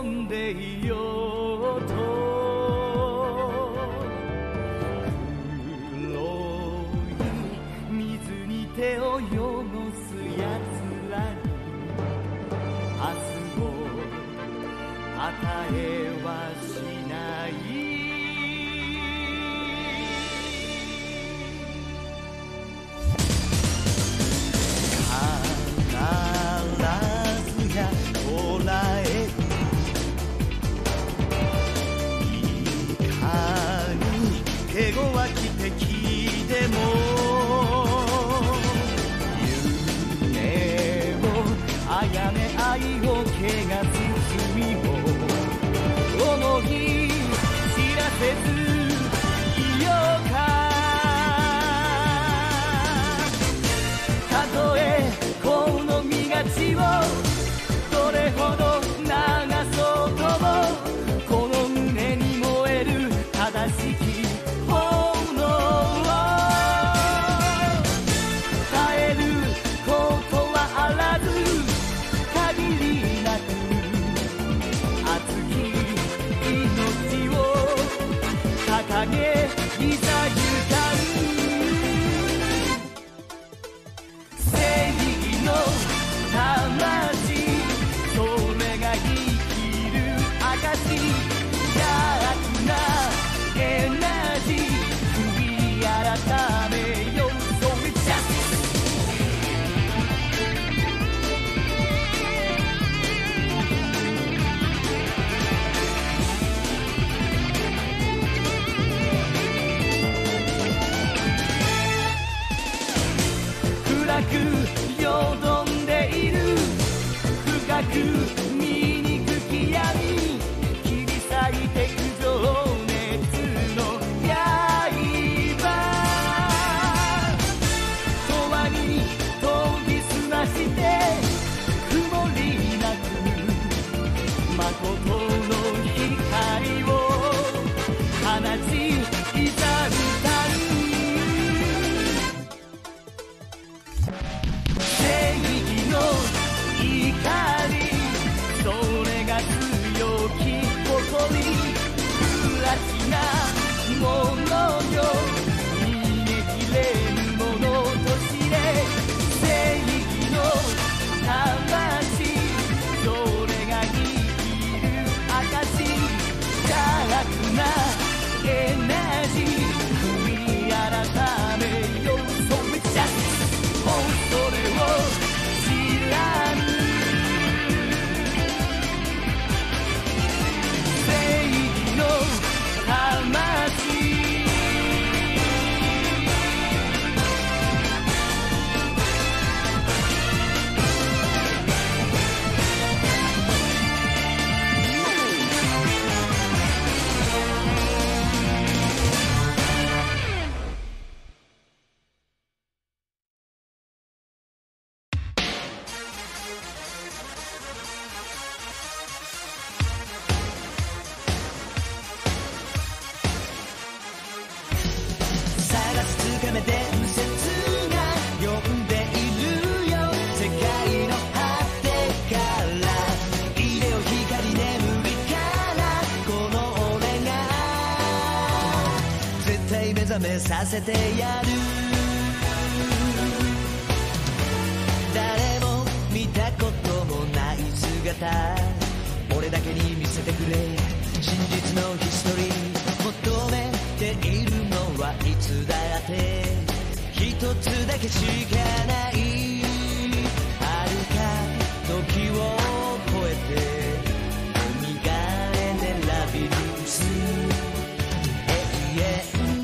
んでいようと黒い水に手を汚すやつらに明日を与えはしない手強き敵でも夢を殺め愛を汚す罪を思い知らせずいようかたとえこの身がちをどれほど流そうともこの胸に燃える正しきいざゆかう正義の魂それが生きる証邪悪なエナジー悔い改めよそれジャスティスよどんでいる深く醜き闇切り裂いてく情熱の刃永遠に研ぎ澄まして曇りなく誠の光を放ちいざ歌うそれが強き誇り不埒なものよ逃げきれぬものと知れ正義の魂それが生きる証邪悪なエナジー悔い改めよそれジャスティスもうそれを知らぬ目覚めさせてやる誰も見たこともない姿俺だけに見せてくれ真実のヒストリー求めているのはいつだって一つだけしかない遥か時を超えて蘇れラビリンス永遠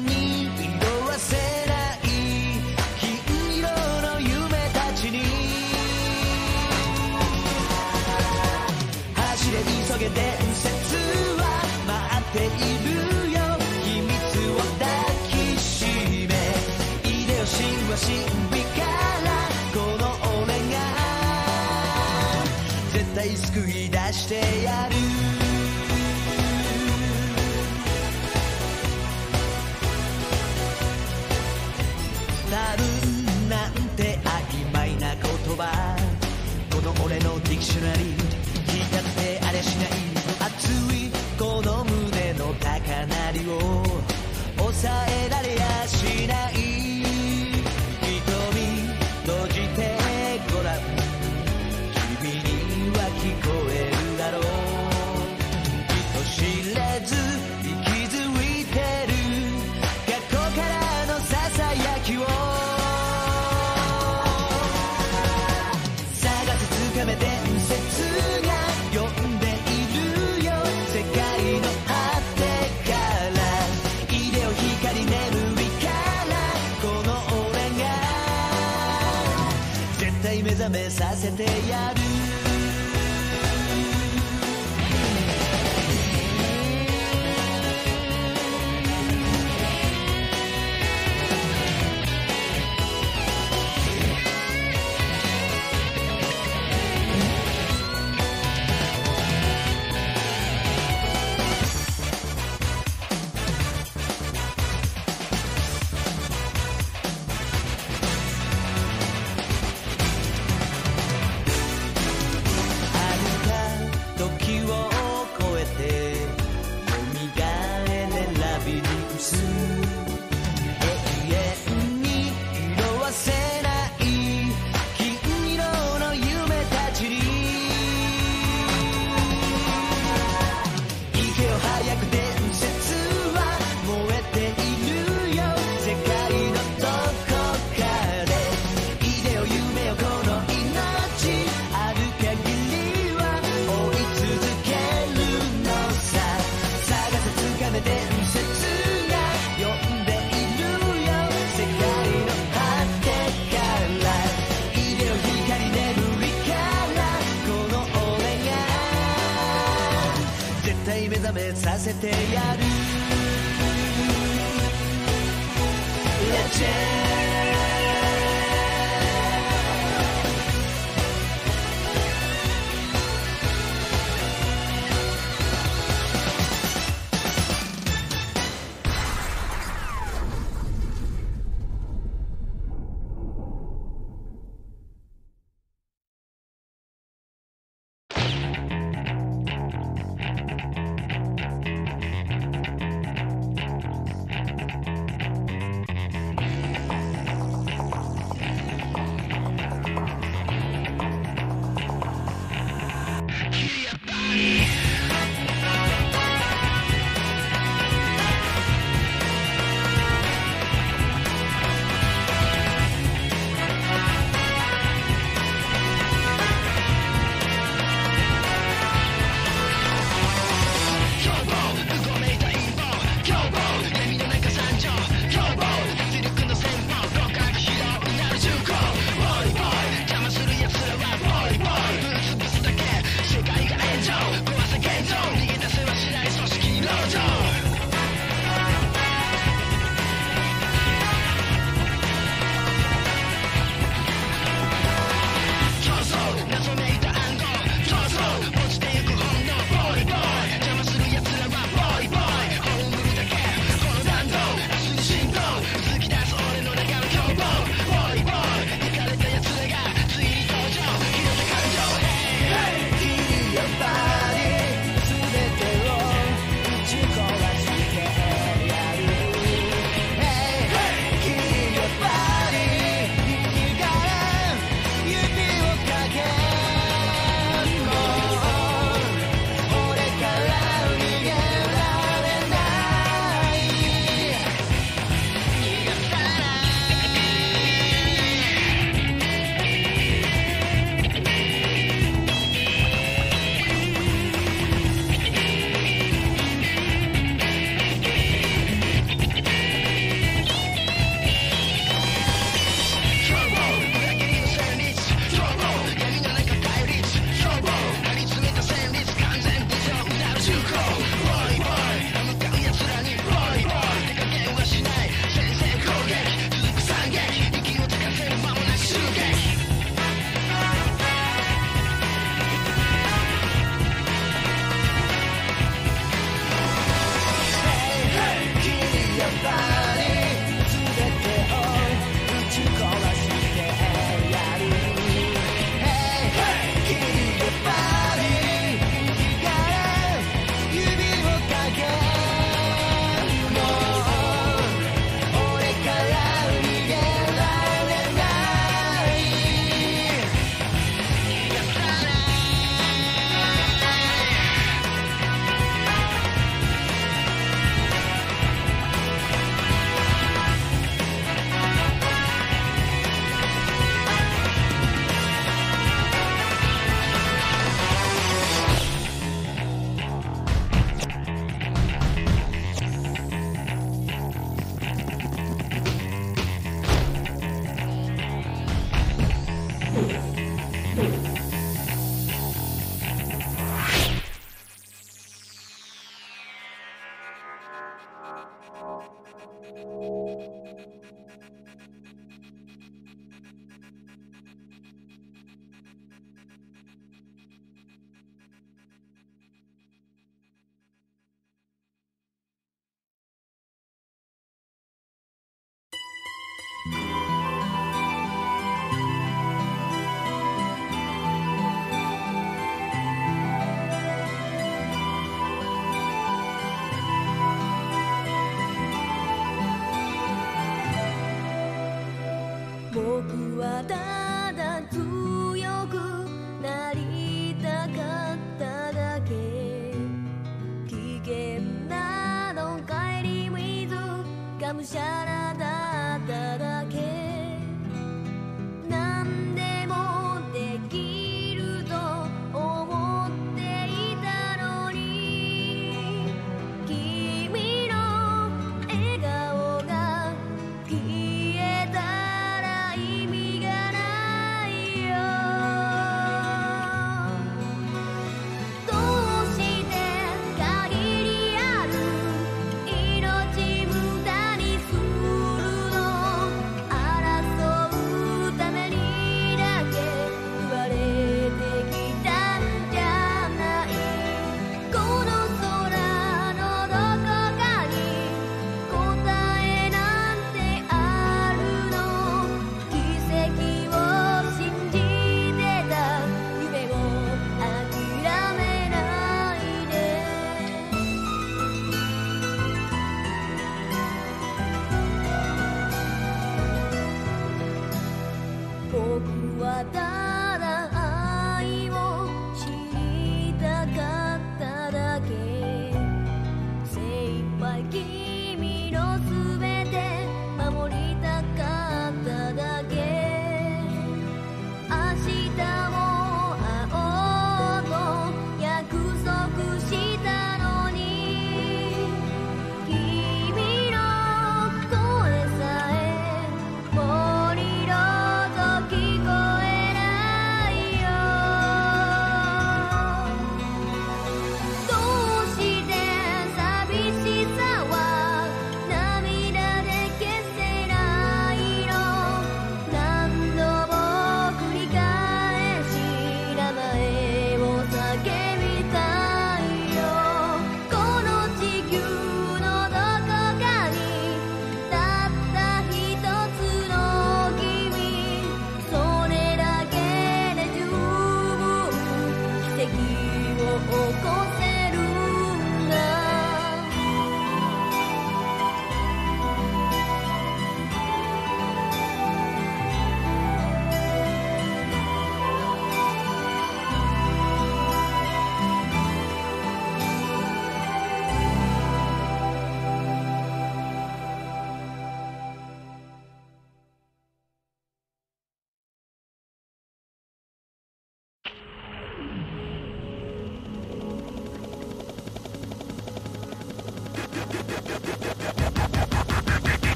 急げ伝説は待っているよ秘密を抱きしめイデオシンは神秘からこの俺が絶対救い出してやる多分なんて曖昧な言葉この俺のディクショナリー聞いたってあれしない説が呼んでいるよ。世界の果てからイデオ光眠りからこの俺が絶対目覚めさせてやる。目覚めさせてやる。レジェンド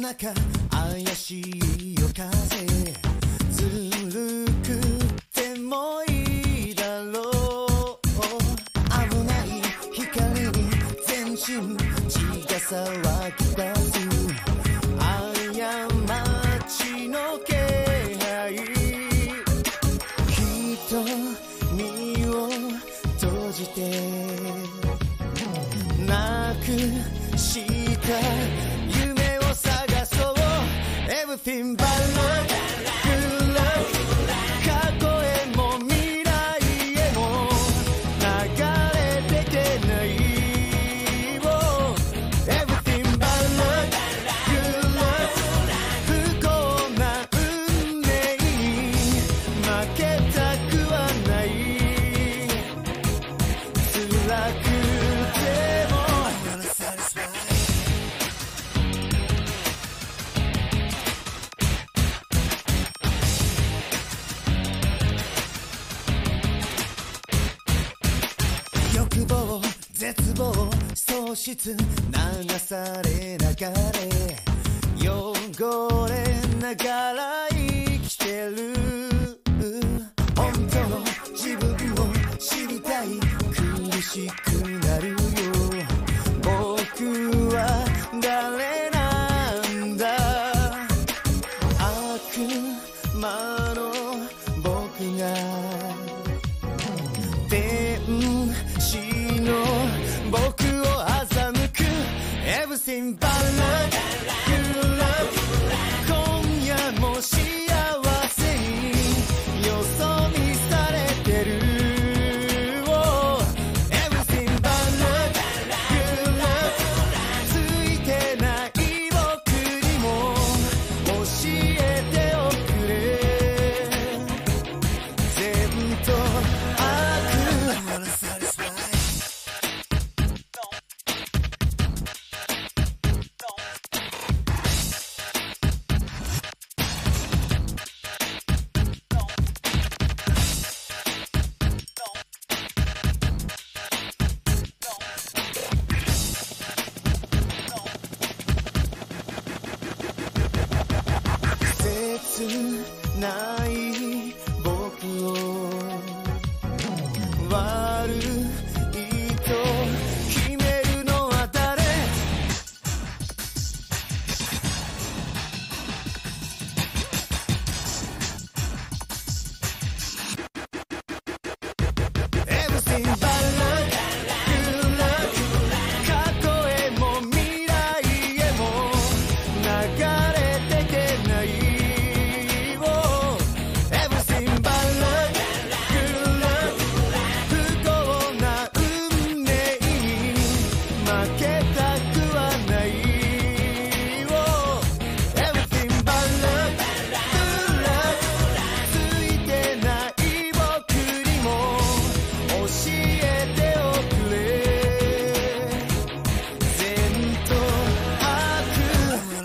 中怪しい夜風ずるくてもいいだろう危ない光に全身血が騒ぎ出す過ちの気配瞳を閉じてなくした夢を探そう Everything but love Good love 過去へも未来へも流れてけない Everything but love Good love 不幸な運命に負けたくはない辛くても欲望絶望喪失流され流れ汚れながら生きてる本当の自分を知りたい苦しくなるよ僕は誰なんだ悪魔の僕が天使の僕を欺く Everything but love Good love 今夜も幸せによそ見されてる Everything but love Good love ついてない僕にも教えておくれ善と悪切ない僕を悪いと決めるのは誰Everything but love Good love 過去へも未来へも流れてけない Everything but love Good love 不幸な運命に負けたくはない Everything but love Good love ついてない僕にも教えておくれ善と悪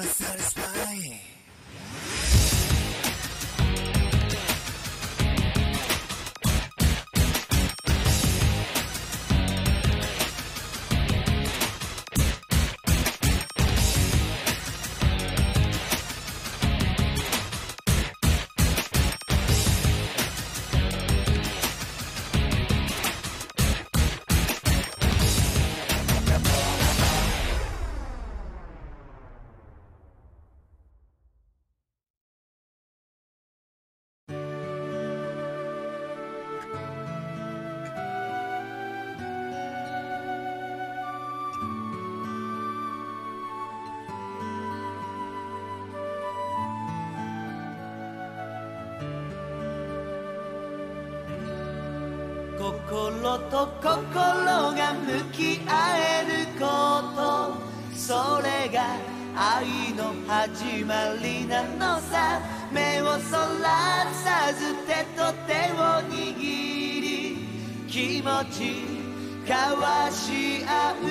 心と心が向き合えることそれが愛の始まりなのさ目をそらさず手と手を握り気持ち交わし合う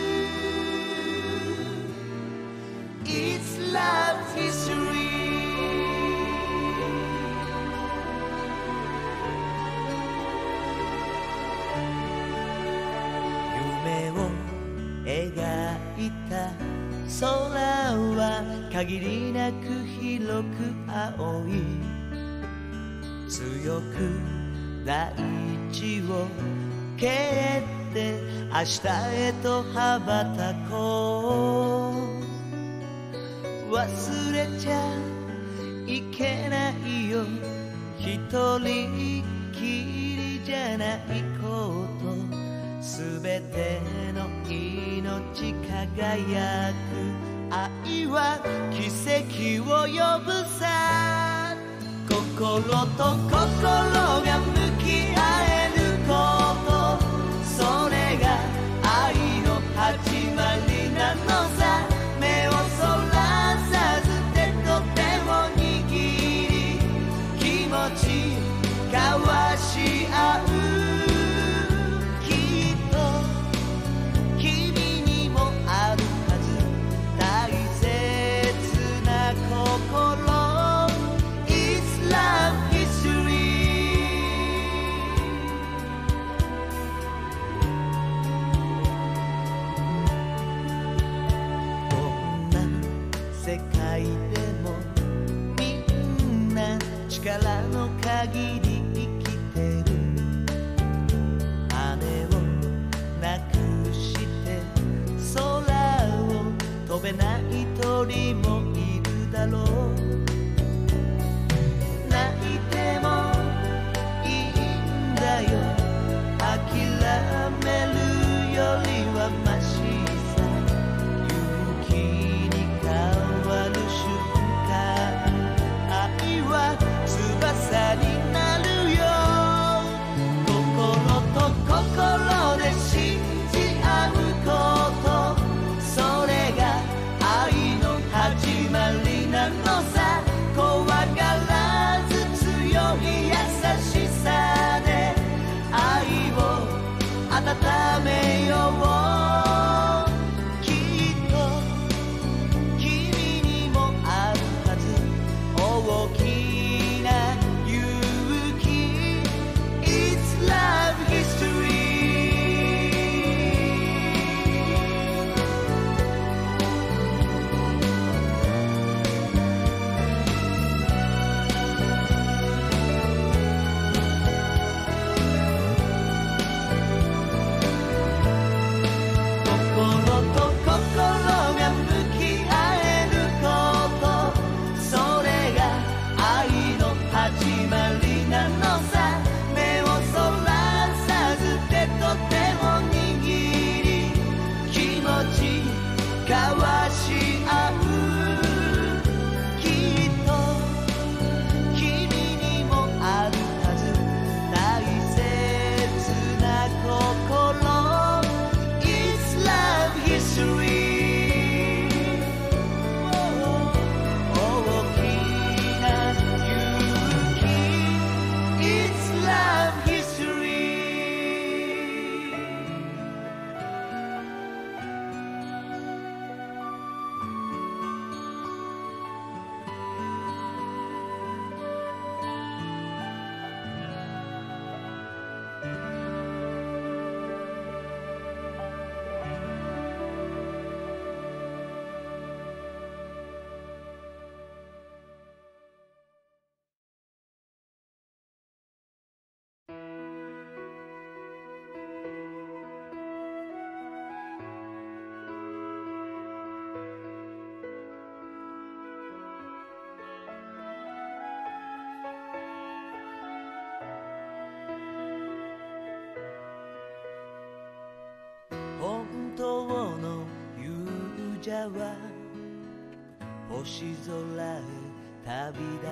It's love history夢を描いた空は限りなく広く青い強く大地を蹴って明日へと羽ばたこう忘れちゃいけないよ一人きりじゃないことすべての命輝く愛は奇跡を呼ぶさ心と心が向き合えることそれが愛の始まりなのさ目をそらさず手と手を握り気持ち交わし合う力の限り生きてる羽をなくして空を飛べない鳥もいるだろう泣いてもいいんだよ諦めるよりはマシさ勇気に変わる瞬間愛は翼になるよ心と心で信じ合うことそれが愛の始まりなのさ怖がらず強い優しさで愛を温めようきっと君にもあるはず大きな勇気 It's love history交わし合うきっと君にもあるはず大切な心 It's love history 大きな勇気 It's love history本当の勇者は星空へ旅立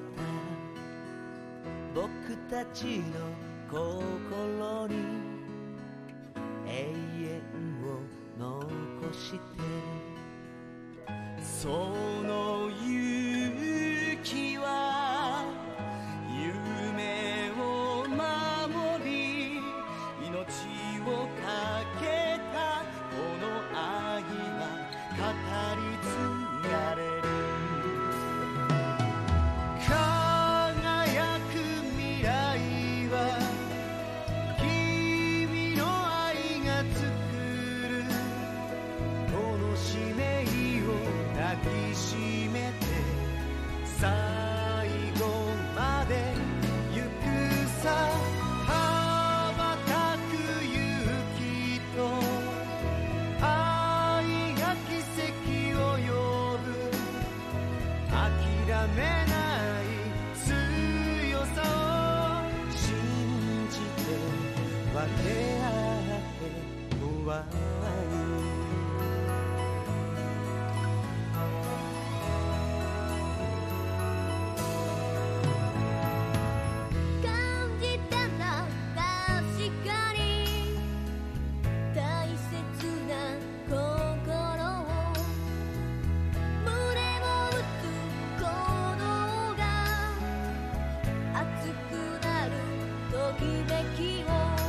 った僕たちの心に永遠を残してその勇気は夢を守り命をかけたこの愛は語り継がれる輝く未来は君の愛が作るこの使命わる。 感じたら確かに大切な心を胸を打つ鼓動が熱くなるときめきを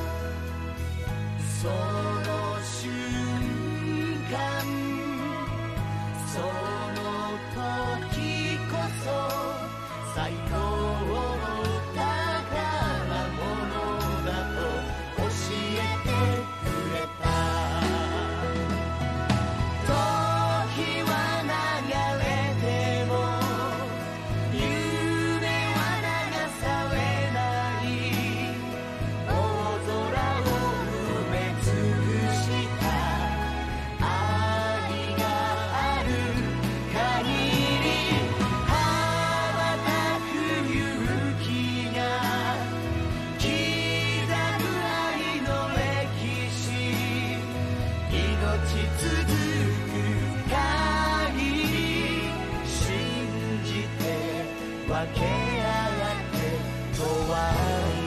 その瞬間その時こそ最高の宝物だと教えてくれた。時は流れても夢は流されない。大空を埋め尽くした愛がある限り羽ばたく勇気が刻む愛の歴史。命続く限り信じて分け合ってとはい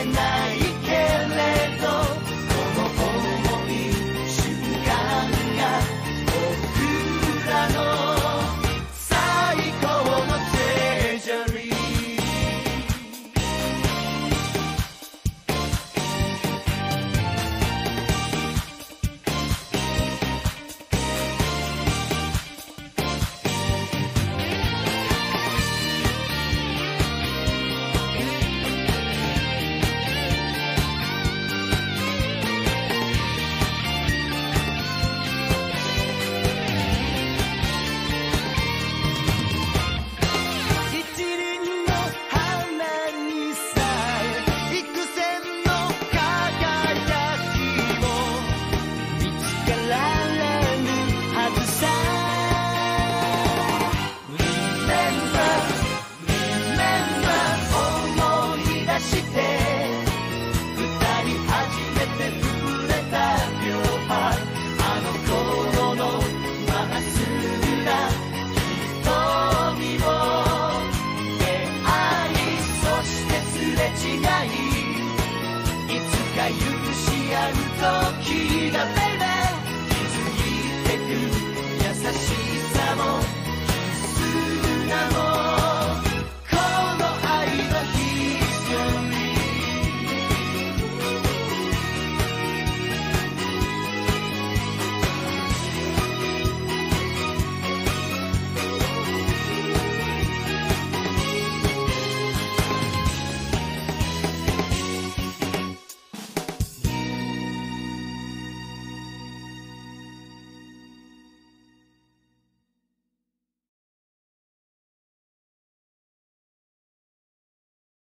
ないけれど、この想い瞬間が僕らの最高のトレジャリー。いつか許し合う時